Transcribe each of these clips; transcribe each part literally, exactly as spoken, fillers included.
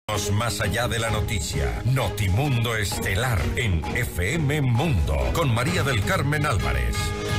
Más allá de la noticia, Notimundo Estelar en F M Mundo, con María del Carmen Álvarez.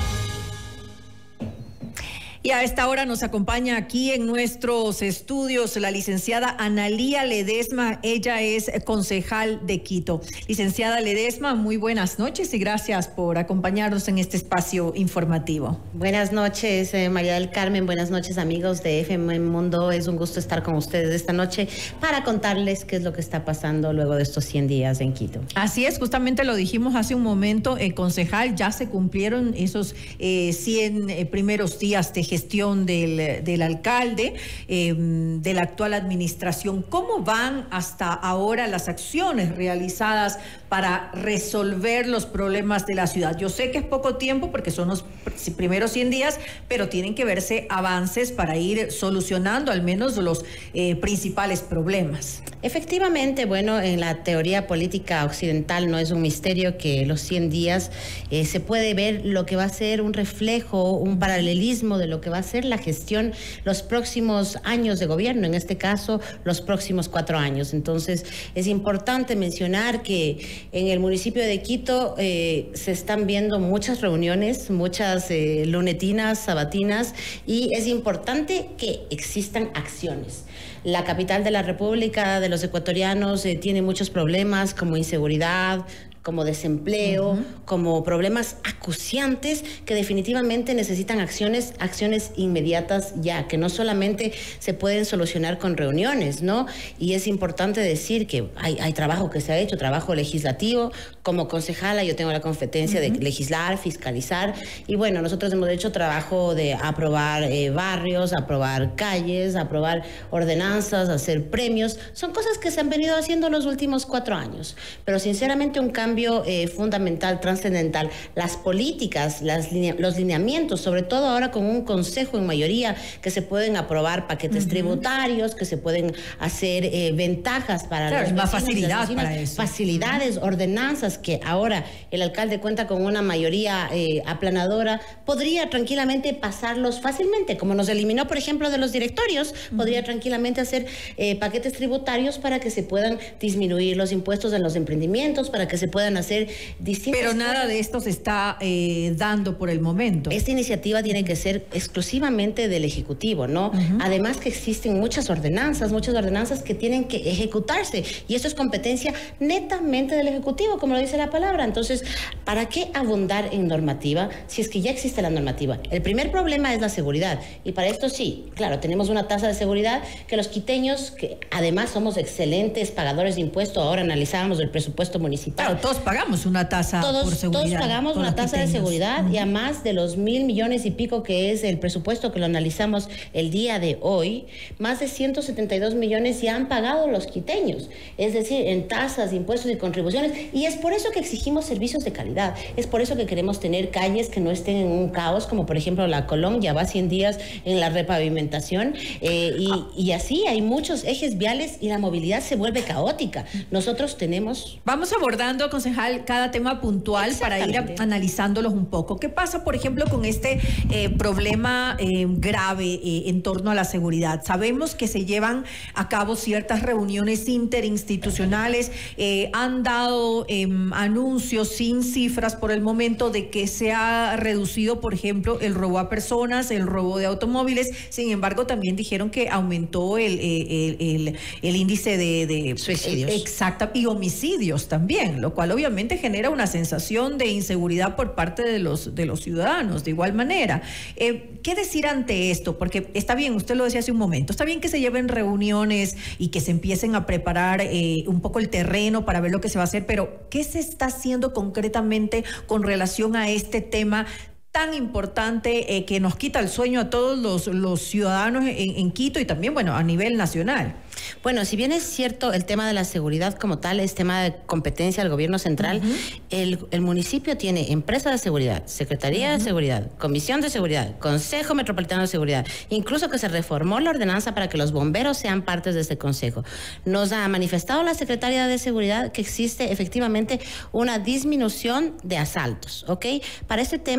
Y a esta hora nos acompaña aquí en nuestros estudios la licenciada Analía Ledesma. Ella es concejal de Quito. Licenciada Ledesma, muy buenas noches y gracias por acompañarnos en este espacio informativo. Buenas noches, eh, María del Carmen. Buenas noches, amigos de F M Mundo. Es un gusto estar con ustedes esta noche para contarles qué es lo que está pasando luego de estos cien días en Quito. Así es, justamente lo dijimos hace un momento, eh, concejal, ya se cumplieron esos eh, cien eh, primeros días de gestión del, del alcalde, eh, de la actual administración. ¿Cómo van hasta ahora las acciones realizadas para resolver los problemas de la ciudad? Yo sé que es poco tiempo porque son los primeros cien días, pero tienen que verse avances para ir solucionando al menos los eh, principales problemas. Efectivamente, bueno, en la teoría política occidental no es un misterio que los cien días eh, se puede ver lo que va a ser un reflejo, un paralelismo de lo que va a ser la gestión los próximos años de gobierno, en este caso los próximos cuatro años. Entonces es importante mencionar que en el municipio de Quito eh, se están viendo muchas reuniones, muchas eh, lunetinas, sabatinas, y es importante que existan acciones. La capital de la República de los ecuatorianos eh, tiene muchos problemas como inseguridad, como desempleo, uh-huh. como problemas acuciantes que definitivamente necesitan acciones, acciones inmediatas ya, que no solamente se pueden solucionar con reuniones, ¿no? Y es importante decir que hay, hay trabajo que se ha hecho, trabajo legislativo. Como concejala yo tengo la competencia uh-huh. de legislar, fiscalizar, y bueno, nosotros hemos hecho trabajo de aprobar eh, barrios, aprobar calles, aprobar ordenanzas, hacer premios. Son cosas que se han venido haciendo los últimos cuatro años, pero sinceramente un cambio cambio eh, fundamental, trascendental. Las políticas, las linea, los lineamientos, sobre todo ahora con un consejo en mayoría, que se pueden aprobar paquetes uh-huh. tributarios, que se pueden hacer eh, ventajas para claro, los más vecinos, facilidad vecinos, para eso. Facilidades, uh-huh. ordenanzas, que ahora el alcalde cuenta con una mayoría eh, aplanadora, podría tranquilamente pasarlos fácilmente, como nos eliminó, por ejemplo, de los directorios, uh-huh. podría tranquilamente hacer eh, paquetes tributarios para que se puedan disminuir los impuestos en los emprendimientos, para que se puedan hacer distintas Pero nada cosas. de esto se está eh, dando por el momento. Esta iniciativa tiene que ser exclusivamente del Ejecutivo, ¿no? Uh-huh. Además que existen muchas ordenanzas, muchas ordenanzas que tienen que ejecutarse, y esto es competencia netamente del Ejecutivo, como lo dice la palabra. Entonces, ¿para qué abundar en normativa si es que ya existe la normativa? El primer problema es la seguridad, y para esto sí, claro, tenemos una tasa de seguridad que los quiteños, que además somos excelentes pagadores de impuestos, ahora analizábamos el presupuesto municipal. Claro, todos pagamos una tasa todos, por seguridad. Todos pagamos una tasa de seguridad, uh-huh. y a más de los mil millones y pico que es el presupuesto que lo analizamos el día de hoy, más de ciento setenta y dos millones ya han pagado los quiteños, es decir, en tasas, impuestos y contribuciones, y es por eso que exigimos servicios de calidad, es por eso que queremos tener calles que no estén en un caos, como por ejemplo la Colón, ya va cien días en la repavimentación, eh, y, ah. y así hay muchos ejes viales y la movilidad se vuelve caótica. Nosotros tenemos... Vamos abordando, concejal, cada tema puntual para ir a, analizándolos un poco. ¿Qué pasa, por ejemplo, con este eh, problema eh, grave eh, en torno a la seguridad? Sabemos que se llevan a cabo ciertas reuniones interinstitucionales, eh, han dado eh, anuncios sin cifras por el momento de que se ha reducido, por ejemplo, el robo a personas, el robo de automóviles. Sin embargo, también dijeron que aumentó el, el, el, el índice de, de suicidios. Exacto, y homicidios también, lo cual obviamente genera una sensación de inseguridad por parte de los, de los ciudadanos, de igual manera. Eh, ¿Qué decir ante esto? Porque está bien, usted lo decía hace un momento, está bien que se lleven reuniones y que se empiecen a preparar eh, un poco el terreno para ver lo que se va a hacer, pero ¿qué se está haciendo concretamente con relación a este tema tan importante eh, que nos quita el sueño a todos los, los ciudadanos en, en Quito y también, bueno, a nivel nacional? Bueno, si bien es cierto el tema de la seguridad como tal es tema de competencia del gobierno central, uh-huh. el, el municipio tiene empresa de seguridad, Secretaría uh-huh. de Seguridad, Comisión de Seguridad, Consejo Metropolitano de Seguridad, incluso que se reformó la ordenanza para que los bomberos sean partes de ese consejo. Nos ha manifestado la Secretaría de Seguridad que existe efectivamente una disminución de asaltos, ¿ok? Para este tema yo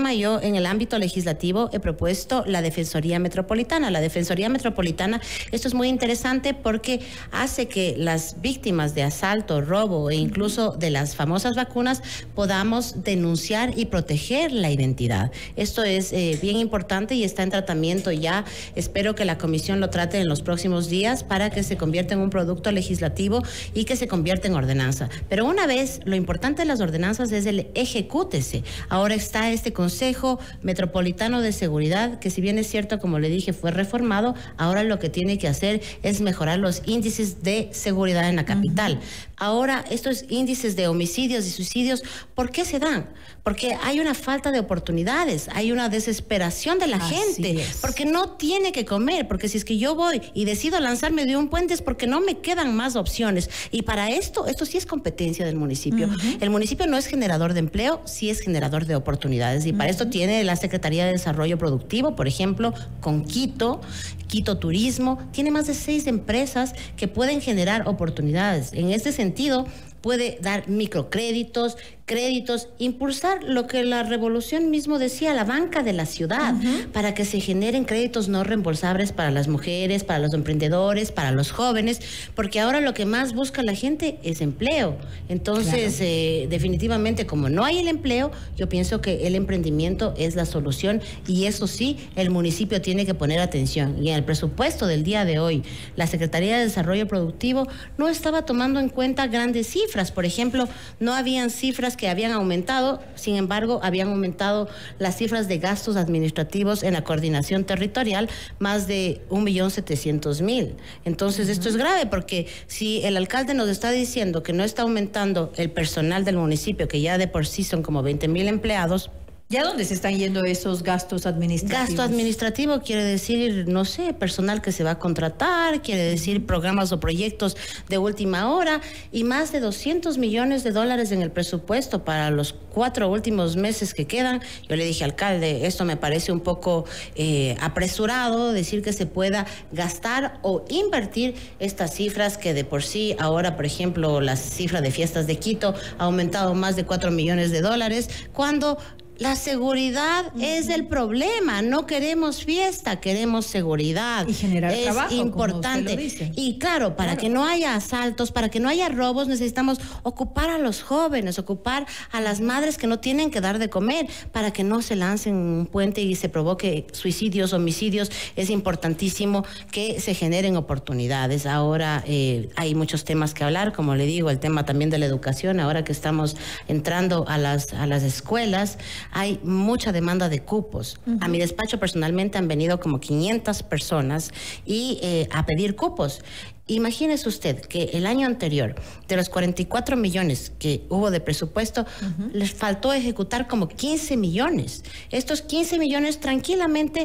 en el ámbito legislativo he propuesto la Defensoría Metropolitana. La Defensoría Metropolitana, esto es muy interesante porque hace que las víctimas de asalto, robo e incluso de las famosas vacunas podamos denunciar y proteger la identidad. Esto es eh, bien importante y está en tratamiento ya. Espero que la comisión lo trate en los próximos días para que se convierta en un producto legislativo y que se convierta en ordenanza. Pero una vez, lo importante de las ordenanzas es el ejecútese. Ahora está este Consejo Metropolitano de Seguridad, que si bien es cierto, como le dije, fue reformado, ahora lo que tiene que hacer es mejorar los índices de seguridad en la capital. Uh-huh. Ahora, estos índices de homicidios y suicidios, ¿por qué se dan? Porque hay una falta de oportunidades, hay una desesperación de la Así gente, es. Porque no tiene que comer, porque si es que yo voy y decido lanzarme de un puente es porque no me quedan más opciones. Y para esto, esto sí es competencia del municipio. Uh-huh. El municipio no es generador de empleo, sí es generador de oportunidades. Y para uh-huh. esto tiene la Secretaría de Desarrollo Productivo, por ejemplo, con Quito, Quito Turismo, tiene más de seis empresas que pueden generar oportunidades. En este sentido, puede dar microcréditos, créditos, impulsar lo que la revolución mismo decía, la banca de la ciudad, uh-huh. para que se generen créditos no reembolsables para las mujeres, para los emprendedores, para los jóvenes, porque ahora lo que más busca la gente es empleo. Entonces, claro. eh, definitivamente, como no hay el empleo, yo pienso que el emprendimiento es la solución y eso sí, el municipio tiene que poner atención. Y en el presupuesto del día de hoy, la Secretaría de Desarrollo Productivo no estaba tomando en cuenta grandes cifras. Por ejemplo, no habían cifras que habían aumentado, sin embargo, habían aumentado las cifras de gastos administrativos en la coordinación territorial más de un millón setecientos mil. Entonces, uh-huh. esto es grave porque si el alcalde nos está diciendo que no está aumentando el personal del municipio, que ya de por sí son como veinte mil empleados, ¿ya dónde se están yendo esos gastos administrativos? Gasto administrativo quiere decir, no sé, personal que se va a contratar, quiere decir programas o proyectos de última hora y más de doscientos millones de dólares en el presupuesto para los cuatro últimos meses que quedan. Yo le dije, alcalde, esto me parece un poco eh, apresurado, decir que se pueda gastar o invertir estas cifras que de por sí ahora, por ejemplo, la cifra de fiestas de Quito ha aumentado más de cuatro millones de dólares, cuando la seguridad uh-huh. es el problema. No queremos fiesta, queremos seguridad. Y generar es trabajo, importante. Como usted lo dice. Y claro, para claro. que no haya asaltos, para que no haya robos, necesitamos ocupar a los jóvenes, ocupar a las madres que no tienen que dar de comer, para que no se lancen un puente y se provoque suicidios, homicidios. Es importantísimo que se generen oportunidades. Ahora eh, hay muchos temas que hablar, como le digo, el tema también de la educación, ahora que estamos entrando a las, a las escuelas. Hay mucha demanda de cupos. Uh-huh. A mi despacho personalmente han venido como quinientas personas y eh, a pedir cupos. Imagínese usted que el año anterior, de los cuarenta y cuatro millones que hubo de presupuesto, uh-huh. les faltó ejecutar como quince millones. Estos quince millones tranquilamente...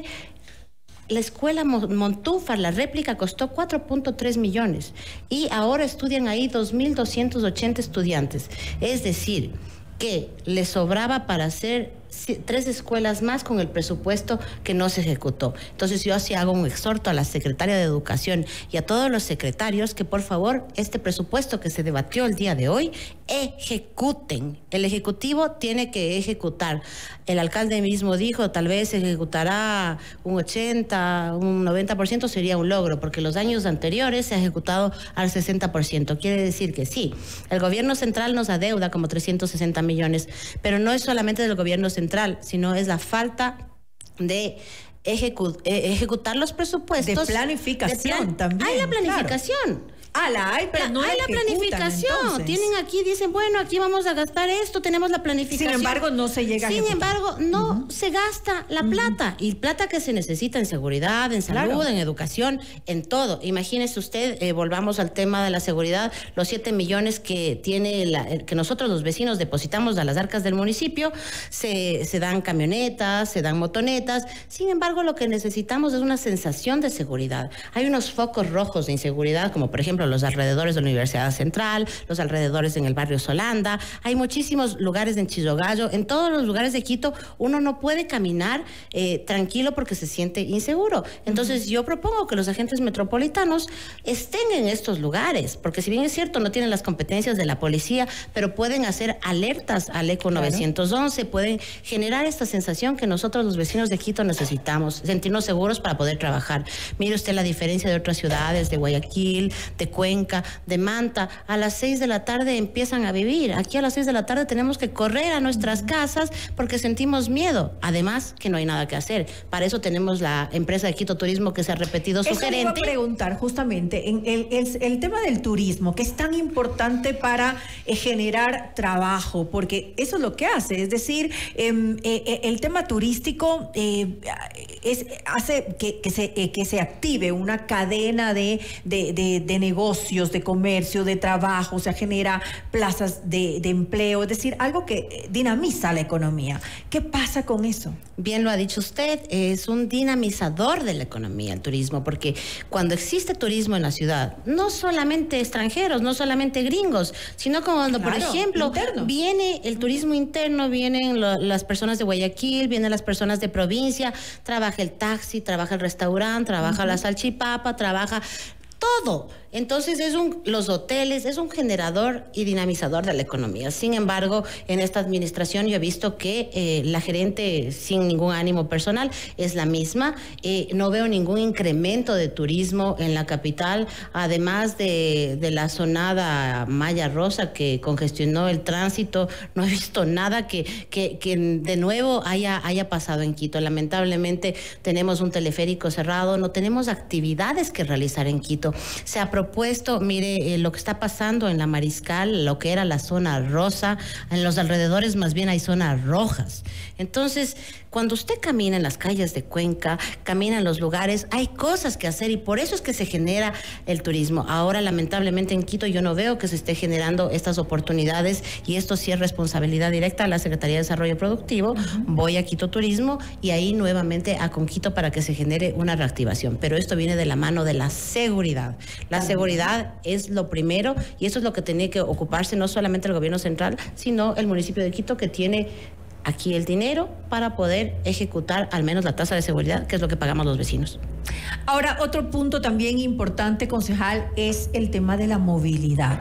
La escuela Montúfar, la réplica, costó cuatro punto tres millones y ahora estudian ahí dos mil doscientos ochenta estudiantes. Es decir, que le sobraba para hacer tres escuelas más con el presupuesto que no se ejecutó. Entonces yo así hago un exhorto a la secretaria de Educación y a todos los secretarios que por favor este presupuesto que se debatió el día de hoy ejecuten. El Ejecutivo tiene que ejecutar. El alcalde mismo dijo, tal vez ejecutará un ochenta, un noventa por ciento, sería un logro, porque los años anteriores se ha ejecutado al sesenta por ciento. Quiere decir que sí, el gobierno central nos adeuda como trescientos sesenta millones, pero no es solamente del gobierno central, sino es la falta de ejecu- ejecutar los presupuestos. De planificación de plan- también. Hay la planificación. Claro. Ah, la hay, pero no hay la planificación. Entonces. Tienen aquí, dicen, bueno, aquí vamos a gastar esto, tenemos la planificación. Sin embargo, no se llega a Sin ejecutar. embargo, no uh-huh. se gasta la uh-huh. plata. Y plata que se necesita en seguridad, en salud, claro. en educación, en todo. Imagínese usted, eh, volvamos al tema de la seguridad, los siete millones que tiene la, que nosotros los vecinos depositamos a las arcas del municipio, se, se dan camionetas, se dan motonetas. Sin embargo, lo que necesitamos es una sensación de seguridad. Hay unos focos rojos de inseguridad, como por ejemplo los alrededores de la Universidad Central, Central, los alrededores en el barrio Solanda, hay muchísimos lugares en Chillogallo, en todos los lugares de Quito uno no puede caminar eh, tranquilo porque se siente inseguro. Entonces uh-huh. yo propongo que los agentes metropolitanos estén en estos lugares, porque si bien es cierto no tienen las competencias de la policía, pero pueden hacer alertas al ECO claro. novecientos once, pueden generar esta sensación que nosotros los vecinos de Quito necesitamos, sentirnos seguros para poder trabajar. Mire usted la diferencia de otras ciudades, de Guayaquil, de Cuenca, de Manta, a las seis de la tarde empiezan a vivir. Aquí a las seis de la tarde tenemos que correr a nuestras casas porque sentimos miedo. Además que no hay nada que hacer. Para eso tenemos la empresa de Quito Turismo que se ha repetido su eso gerente. Eso iba a preguntar justamente, en el, el, el tema del turismo, que es tan importante para eh, generar trabajo, porque eso es lo que hace, es decir, eh, eh, el tema turístico eh, es, hace que, que, se, eh, que se active una cadena de, de, de, de negocios, de comercio, de trabajo, o sea, genera plazas de, de empleo, es decir, algo que dinamiza la economía. ¿Qué pasa con eso? Bien lo ha dicho usted, es un dinamizador de la economía el turismo, porque cuando existe turismo en la ciudad, no solamente extranjeros, no solamente gringos, sino cuando, claro, por ejemplo, interno. Viene el turismo interno, vienen lo, las personas de Guayaquil, vienen las personas de provincia, trabaja el taxi, trabaja el restaurante, trabaja uh-huh. la salchipapa, trabaja todo. Entonces es un, los hoteles es un generador y dinamizador de la economía. Sin embargo, en esta administración yo he visto que eh, la gerente, sin ningún ánimo personal, es la misma. Eh, no veo ningún incremento de turismo en la capital, además de, de la sonada Maya Rosa que congestionó el tránsito. No he visto nada que, que, que de nuevo haya, haya pasado en Quito. Lamentablemente tenemos un teleférico cerrado, no tenemos actividades que realizar en Quito. Se ha propuesto, mire, eh, lo que está pasando en la Mariscal, lo que era la zona rosa, en los alrededores más bien hay zonas rojas. Entonces, cuando usted camina en las calles de Cuenca, camina en los lugares, hay cosas que hacer y por eso es que se genera el turismo. Ahora, lamentablemente, en Quito yo no veo que se esté generando estas oportunidades y esto sí es responsabilidad directa de la Secretaría de Desarrollo Productivo. Uh-huh. Voy a Quito Turismo y ahí nuevamente a Conquito para que se genere una reactivación. Pero esto viene de la mano de la seguridad. La seguridad es lo primero y eso es lo que tiene que ocuparse no solamente el gobierno central, sino el municipio de Quito, que tiene aquí el dinero para poder ejecutar al menos la tasa de seguridad, que es lo que pagamos los vecinos. Ahora, otro punto también importante, concejal, es el tema de la movilidad.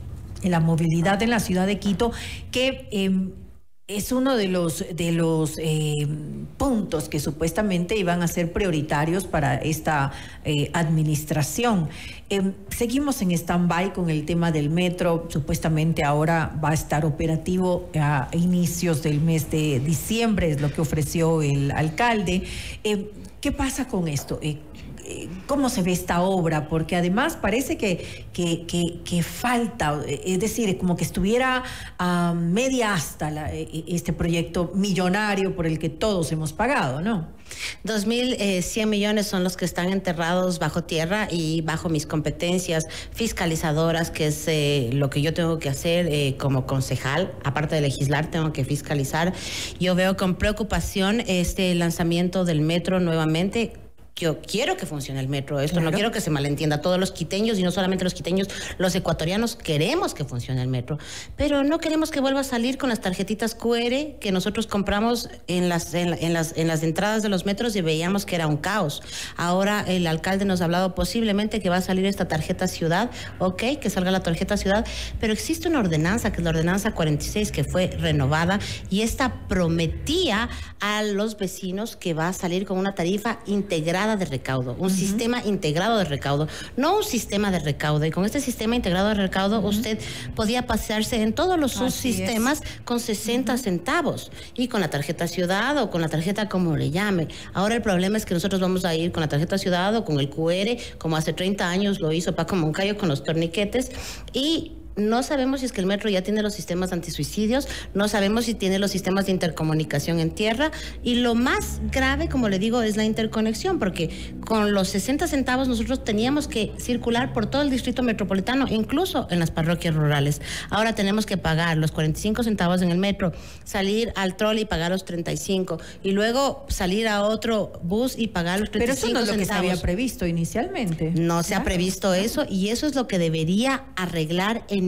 La movilidad en la ciudad de Quito, que eh, es uno de los, de los eh, puntos que supuestamente iban a ser prioritarios para esta eh, administración. Eh, seguimos en stand-by con el tema del metro. Supuestamente ahora va a estar operativo a inicios del mes de diciembre, es lo que ofreció el alcalde. Eh, ¿Qué pasa con esto? Eh, ¿Cómo se ve esta obra? Porque además parece que, que, que, que falta, es decir, como que estuviera a media asta la, este proyecto millonario por el que todos hemos pagado, ¿no? dos mil cien millones son los que están enterrados bajo tierra y bajo mis competencias fiscalizadoras, que es eh, lo que yo tengo que hacer eh, como concejal. Aparte de legislar, tengo que fiscalizar. Yo veo con preocupación este lanzamiento del metro nuevamente. Yo quiero que funcione el metro, esto claro. No quiero que se malentienda. Todos los quiteños, y no solamente los quiteños, los ecuatorianos queremos que funcione el metro, pero no queremos que vuelva a salir con las tarjetitas cu erre que nosotros compramos en las, en, en las, en las entradas de los metros y veíamos que era un caos. Ahora el alcalde nos ha hablado posiblemente que va a salir esta tarjeta ciudad, ok, que salga la tarjeta ciudad, pero existe una ordenanza, que es la ordenanza cuarenta y seis, que fue renovada, y esta prometía a los vecinos que va a salir con una tarifa integrada de recaudo, un uh-huh. sistema integrado de recaudo, no un sistema de recaudo. Y con este sistema integrado de recaudo, uh-huh. usted podía pasearse en todos los subsistemas con sesenta uh-huh. centavos, y con la tarjeta ciudad o con la tarjeta como le llame. Ahora el problema es que nosotros vamos a ir con la tarjeta ciudad o con el cu erre, como hace treinta años lo hizo Paco Moncayo con los torniquetes, y no sabemos si es que el metro ya tiene los sistemas antisuicidios, no sabemos si tiene los sistemas de intercomunicación en tierra, y lo más grave, como le digo, es la interconexión, porque con los sesenta centavos nosotros teníamos que circular por todo el distrito metropolitano, incluso en las parroquias rurales. Ahora tenemos que pagar los cuarenta y cinco centavos en el metro, salir al trolley y pagar los treinta y cinco, y luego salir a otro bus y pagar los treinta y cinco centavos. Pero eso no es lo que se había previsto inicialmente. No se claro. ha previsto eso, y eso es lo que debería arreglar en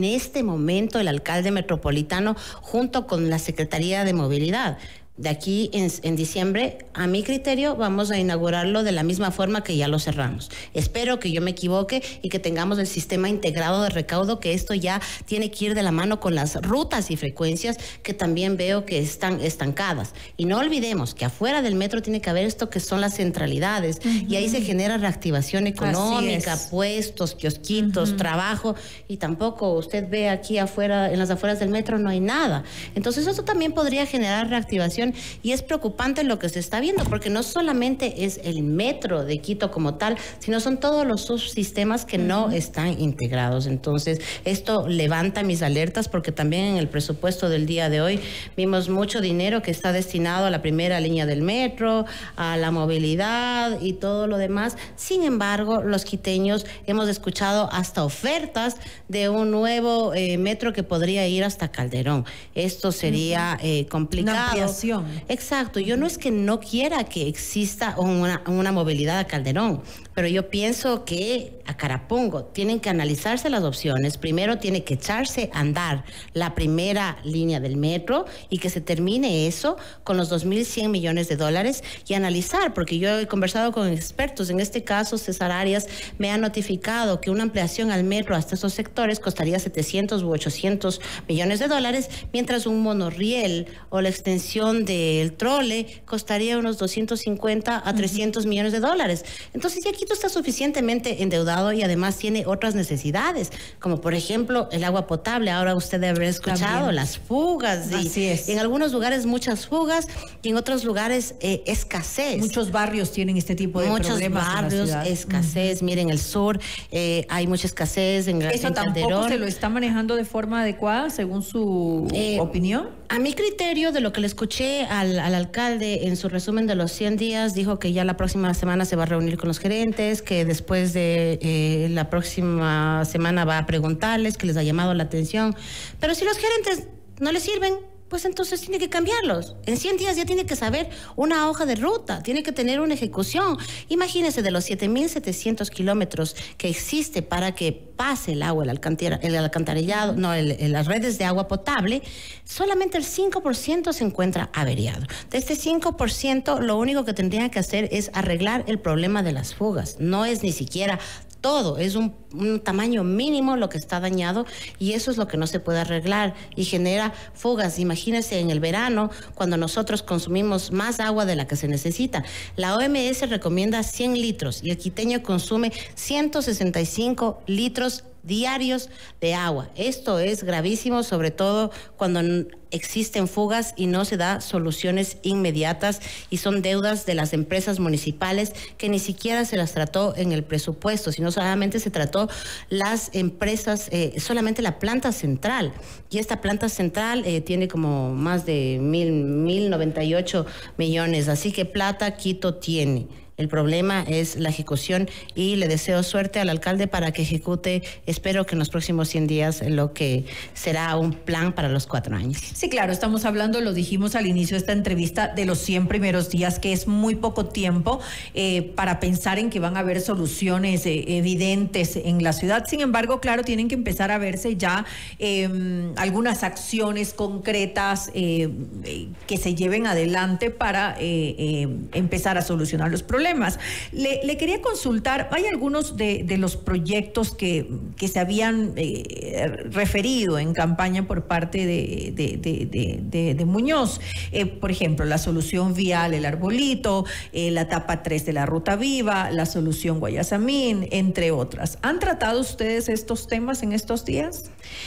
en este momento el alcalde metropolitano junto con la Secretaría de Movilidad. De aquí en, en diciembre, a mi criterio, vamos a inaugurarlo de la misma forma que ya lo cerramos. Espero que yo me equivoque y que tengamos el sistema integrado de recaudo, que esto ya tiene que ir de la mano con las rutas y frecuencias que también veo que están estancadas. Y no olvidemos que afuera del metro tiene que haber esto que son las centralidades, uh-huh. y ahí se genera reactivación económica, puestos, kiosquitos, uh-huh. trabajo, y tampoco usted ve aquí afuera, en las afueras del metro no hay nada. Entonces eso también podría generar reactivación. Y es preocupante lo que se está viendo, porque no solamente es el metro de Quito como tal, sino son todos los subsistemas que uh-huh. no están integrados. Entonces, esto levanta mis alertas, porque también en el presupuesto del día de hoy vimos mucho dinero que está destinado a la primera línea del metro, a la movilidad y todo lo demás. Sin embargo, los quiteños hemos escuchado hasta ofertas de un nuevo eh, metro que podría ir hasta Calderón. Esto sería eh, complicado. Exacto, yo no es que no quiera que exista una, una movilidad a Calderón, pero yo pienso que a Carapungo tienen que analizarse las opciones. Primero tiene que echarse a andar la primera línea del metro y que se termine eso con los dos mil cien millones de dólares y analizar, porque yo he conversado con expertos, en este caso César Arias me ha notificado que una ampliación al metro hasta esos sectores costaría setecientos u ochocientos millones de dólares, mientras un monorriel o la extensión del trole costaría unos doscientos cincuenta a trescientos uh-huh. millones de dólares. Entonces ya Quito está suficientemente endeudado y además tiene otras necesidades, como por ejemplo el agua potable. Ahora usted debe haber escuchado también las fugas. Y así es. En algunos lugares muchas fugas y en otros lugares eh, escasez. Muchos barrios tienen este tipo de muchos problemas. Muchos barrios, en la ciudad. escasez. Uh-huh. Miren, el sur eh, hay mucha escasez. En, ¿Eso en tampoco Calderón se lo está manejando de forma adecuada según su eh, opinión? A mi criterio, de lo que le escuché al, al alcalde en su resumen de los cien días, dijo que ya la próxima semana se va a reunir con los gerentes, que después de eh, la próxima semana va a preguntarles, que les ha llamado la atención. Pero si los gerentes no les sirven, pues entonces tiene que cambiarlos. En cien días ya tiene que saber una hoja de ruta, tiene que tener una ejecución. Imagínense, de los siete mil setecientos kilómetros que existe para que pase el agua, el, alcantara, el alcantarillado, no, el, el, las redes de agua potable, solamente el cinco por ciento se encuentra averiado. De este cinco por ciento, lo único que tendrían que hacer es arreglar el problema de las fugas. No es ni siquiera todo, es un, un tamaño mínimo lo que está dañado, y eso es lo que no se puede arreglar y genera fugas. Imagínense en el verano, cuando nosotros consumimos más agua de la que se necesita. La O M S recomienda cien litros y el quiteño consume ciento sesenta y cinco litros diarios de agua. Esto es gravísimo, sobre todo cuando existen fugas y no se da soluciones inmediatas, y son deudas de las empresas municipales que ni siquiera se las trató en el presupuesto, sino solamente se trató las empresas, eh, solamente la planta central, y esta planta central eh, tiene como más de mil, mil noventa y ocho millones, así que plata Quito tiene. El problema es la ejecución, y le deseo suerte al alcalde para que ejecute, espero que en los próximos cien días, lo que será un plan para los cuatro años. Sí, claro, estamos hablando, lo dijimos al inicio de esta entrevista, de los cien primeros días, que es muy poco tiempo eh, para pensar en que van a haber soluciones eh, evidentes en la ciudad. Sin embargo, claro, tienen que empezar a verse ya eh, algunas acciones concretas eh, eh, que se lleven adelante para eh, eh, empezar a solucionar los problemas. Le, le quería consultar, hay algunos de, de los proyectos que, que se habían eh, referido en campaña por parte de, de, de, de, de, de Muñoz, eh, por ejemplo, la solución vial El Arbolito, eh, la etapa tres de la Ruta Viva, la solución Guayasamín, entre otras. ¿Han tratado ustedes estos temas en estos días?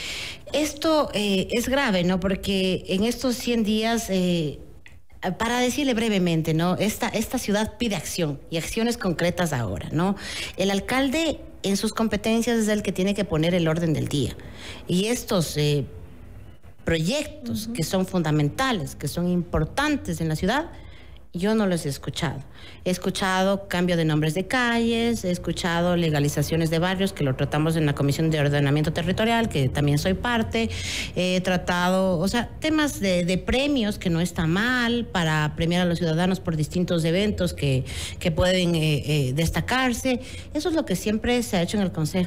Esto eh, es grave, ¿no? Porque en estos cien días... Eh, Para decirle brevemente, ¿no? Esta, esta ciudad pide acción, y acciones concretas ahora, ¿no? El alcalde, en sus competencias, es el que tiene que poner el orden del día. Y estos eh, proyectos uh-huh. que son fundamentales, que son importantes en la ciudad, yo no los he escuchado. He escuchado cambio de nombres de calles, he escuchado legalizaciones de barrios, que lo tratamos en la Comisión de Ordenamiento Territorial, que también soy parte. He tratado, o sea, temas de, de premios, que no está mal, para premiar a los ciudadanos por distintos eventos que, que pueden eh, eh, destacarse. Eso es lo que siempre se ha hecho en el Consejo.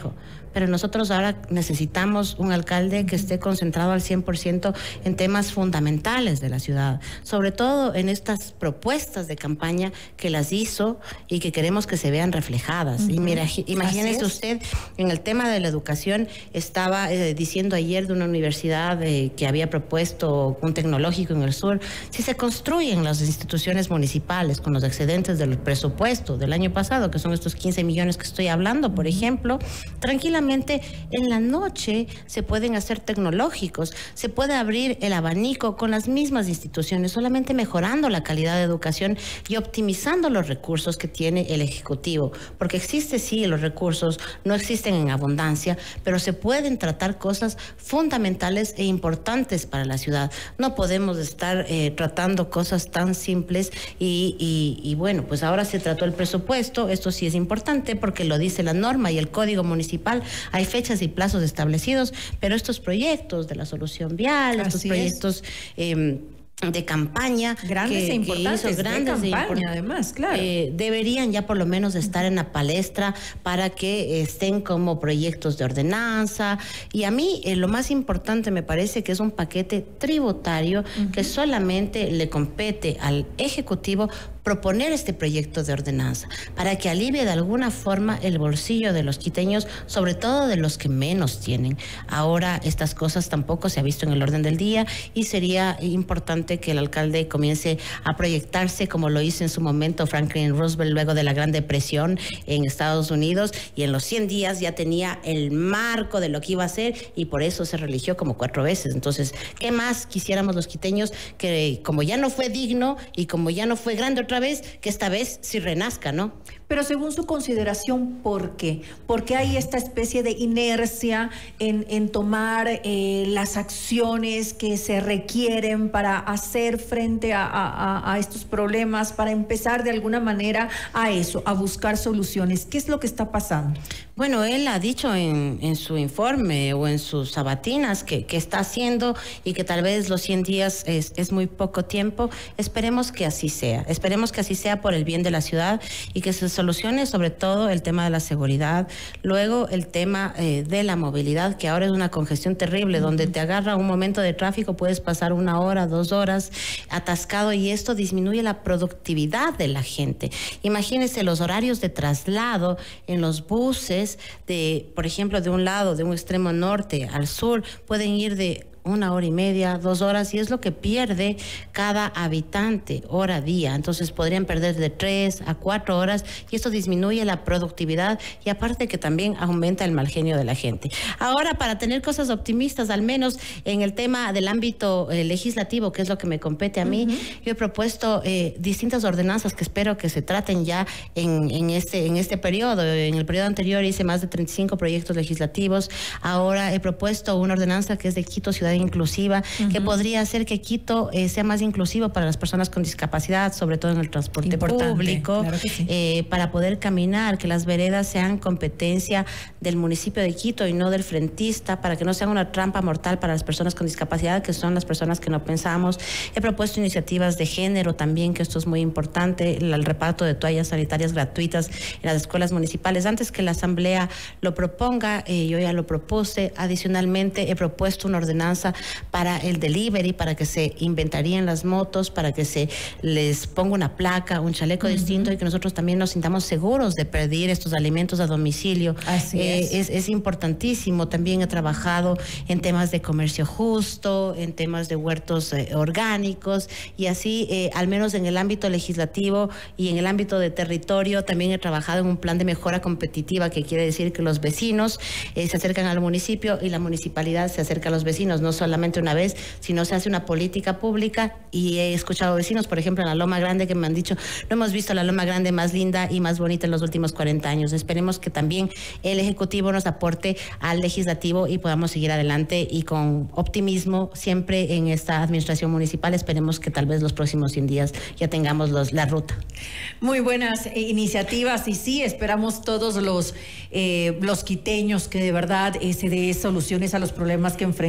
pero nosotros ahora necesitamos un alcalde que esté concentrado al cien por ciento en temas fundamentales de la ciudad, sobre todo en estas propuestas de campaña que las hizo y que queremos que se vean reflejadas. Uh-huh. Y mira, imagínese usted, en el tema de la educación, estaba eh, diciendo ayer de una universidad eh, que había propuesto un tecnológico en el sur. Si se construyen las instituciones municipales con los excedentes del presupuesto del año pasado, que son estos quince millones que estoy hablando, por ejemplo, tranquilamente en la noche se pueden hacer tecnológicos, se puede abrir el abanico con las mismas instituciones, solamente mejorando la calidad de educación y optimizando los recursos que tiene el Ejecutivo, porque existe sí los recursos, no existen en abundancia, pero se pueden tratar cosas fundamentales e importantes para la ciudad. No podemos estar eh, tratando cosas tan simples y, y, y bueno, pues ahora se trató el presupuesto, esto sí es importante porque lo dice la norma y el Código Municipal, hay fechas y plazos establecidos, pero estos proyectos de la solución vial, estos Así proyectos eh, de campaña grandes que, e importantes que hizo, grandes de campaña, e import- además, claro, eh, deberían ya por lo menos estar en la palestra para que estén como proyectos de ordenanza. Y a mí eh, lo más importante me parece que es un paquete tributario uh-huh. que solamente le compete al Ejecutivo proponer este proyecto de ordenanza para que alivie de alguna forma el bolsillo de los quiteños, sobre todo de los que menos tienen. Ahora estas cosas tampoco se ha visto en el orden del día y sería importante que el alcalde comience a proyectarse como lo hizo en su momento Franklin Roosevelt luego de la Gran Depresión en Estados Unidos, y en los cien días ya tenía el marco de lo que iba a hacer y por eso se religió como cuatro veces. Entonces, ¿qué más quisiéramos los quiteños? Que como ya no fue digno y como ya no fue grande otra vez, que esta vez sí renazca, ¿no? Pero según su consideración, ¿por qué? Porque hay esta especie de inercia en, en tomar eh, las acciones que se requieren para hacer frente a, a, a estos problemas, para empezar de alguna manera a eso, a buscar soluciones. ¿Qué es lo que está pasando? Bueno, él ha dicho en, en su informe o en sus sabatinas que, que está haciendo y que tal vez los cien días es, es muy poco tiempo. Esperemos que así sea. Esperemos que así sea por el bien de la ciudad y que se solucione sobre todo el tema de la seguridad. Luego el tema eh, de la movilidad, que ahora es una congestión terrible, uh-huh. donde te agarra un momento de tráfico, puedes pasar una hora, dos horas atascado y esto disminuye la productividad de la gente. Imagínense los horarios de traslado en los buses. De, por ejemplo, de un lado, de un extremo norte al sur, pueden ir de una hora y media, dos horas, y es lo que pierde cada habitante hora día. Entonces podrían perder de tres a cuatro horas y esto disminuye la productividad y aparte que también aumenta el mal genio de la gente. Ahora, para tener cosas optimistas, al menos en el tema del ámbito eh, legislativo, que es lo que me compete a mí, uh-huh. yo he propuesto eh, distintas ordenanzas que espero que se traten ya en, en, este, en este periodo. En el periodo anterior hice más de treinta y cinco proyectos legislativos. Ahora he propuesto una ordenanza que es de Quito Ciudad Inclusiva, uh-huh. que podría hacer que Quito eh, sea más inclusivo para las personas con discapacidad, sobre todo en el transporte Importante, público, claro que sí. eh, para poder caminar, que las veredas sean competencia del municipio de Quito y no del frentista, para que no sean una trampa mortal para las personas con discapacidad, que son las personas que no pensamos. He propuesto iniciativas de género también, que esto es muy importante, el, el reparto de toallas sanitarias gratuitas en las escuelas municipales. Antes que la Asamblea lo proponga, eh, yo ya lo propuse. Adicionalmente, he propuesto una ordenanza para el delivery, para que se inventaríen las motos, para que se les ponga una placa, un chaleco uh-huh. distinto y que nosotros también nos sintamos seguros de pedir estos alimentos a domicilio. Así eh, es. es. Es importantísimo. También he trabajado en temas de comercio justo, en temas de huertos eh, orgánicos y así, eh, al menos en el ámbito legislativo y en el ámbito de territorio, también he trabajado en un plan de mejora competitiva, que quiere decir que los vecinos eh, se acercan al municipio y la municipalidad se acerca a los vecinos, no solamente una vez, sino se hace una política pública. Y he escuchado vecinos, por ejemplo, en la Loma Grande, que me han dicho, no hemos visto la Loma Grande más linda y más bonita en los últimos cuarenta años. Esperemos que también el Ejecutivo nos aporte al Legislativo y podamos seguir adelante y con optimismo siempre en esta administración municipal. Esperemos que tal vez los próximos cien días ya tengamos los, la ruta. Muy buenas eh, iniciativas y sí, esperamos todos los, eh, los quiteños que de verdad eh, se dé soluciones a los problemas que enfrenta la ciudad.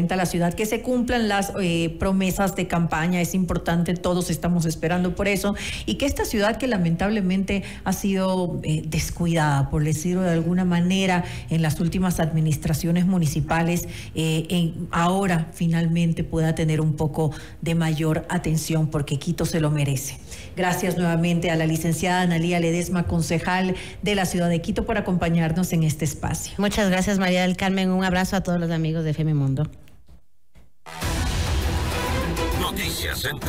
ciudad, que se cumplan las eh, promesas de campaña, es importante, todos estamos esperando por eso, y que esta ciudad que lamentablemente ha sido eh, descuidada, por decirlo de alguna manera, en las últimas administraciones municipales, eh, en, ahora finalmente pueda tener un poco de mayor atención, porque Quito se lo merece. Gracias nuevamente a la licenciada Analía Ledesma, concejal de la ciudad de Quito, por acompañarnos en este espacio. Muchas gracias, María del Carmen. Un abrazo a todos los amigos de F M Mundo. Noticias en